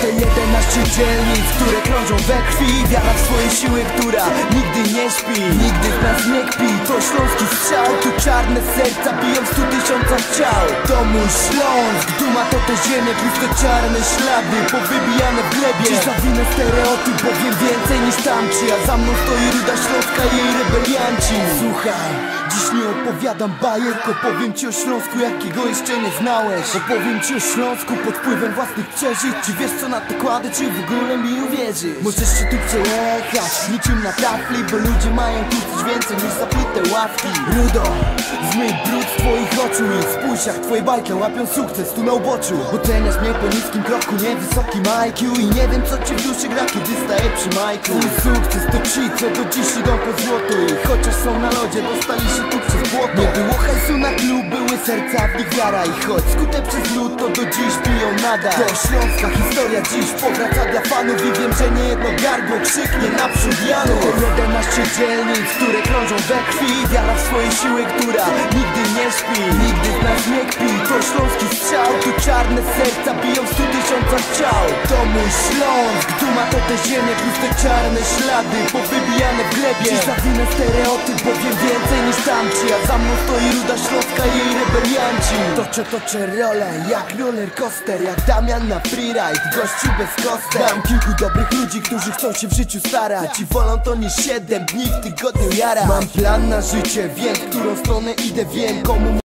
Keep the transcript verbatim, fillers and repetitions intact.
te jedenaście dzielnic, które krążą we krwi. Wiara w swoje siły, która nigdy nie śpi, nigdy z nas nie kpi. To śląski strzał, tu czarne serca biją w stu tysiącach ciał. To mój Śląsk, duma to te ziemie, plus te czarne ślady powybijane w glebie. Dziś zawinę stereotyp, bo wiem więcej niż tamci, a za mną stoi Ruda Śląska i jej rebelianci. Słuchaj, dziś nie opowiadam bajek, opowiem ci o Śląsku, jakiego jeszcze nie znałeś. Opowiem ci o Śląsku pod wpływem własnych przeżyć. Czy wiesz co na to kładę, czy w ogóle mi uwierzysz? Możesz się tu przejechać, niczym na tafli, bo ludzie mają tu coś więcej niż zapłyte ławki. Rudo, zmyj brud z twoich oczu i spójrz jak twoje bajki łapią sukces tu na uboczu. Oceniasz mnie po niskim kroku, niewysokim I Q i nie wiem co ci w duszy gra, kiedy staję przy majku. Mój sukces to ci, co do dziś idą po złoto i chociaż są na lodzie, dostali się tu przez błoto. Nie było hajsu na klub, były serca, w nich wiara i choć skute przez lód, to do dziś piją nadal. To śląska historia dziś powraca dla fanów i wiem, że nie jedno gardło krzyknie naprzód Janu. To jedenaście dzielnic, które krążą we krwi. Wiara w swoje siły, która nigdy nie śpi, nigdy z nas nie kpi. To śląski strzał, tu czarne serca biją w stu tysiącach ciał. To mój Śląsk, duma to te ziemie, plus te czarne ślady powybijane w glebie. Dziś zawinę stereotyp, bo wiem więcej niż tamci, a za mną stoi Ruda Śląska i jej rebelianci. Toczę, toczę rolę, jak roller coaster, jak Damian na freeride, gościu bez koster. Mam kilku dobrych ludzi, którzy chcą się w życiu starać i wolą to niż siedem dni w tygodniu jara. Mam plan na życie, wiem, w którą stronę idę, wiem komu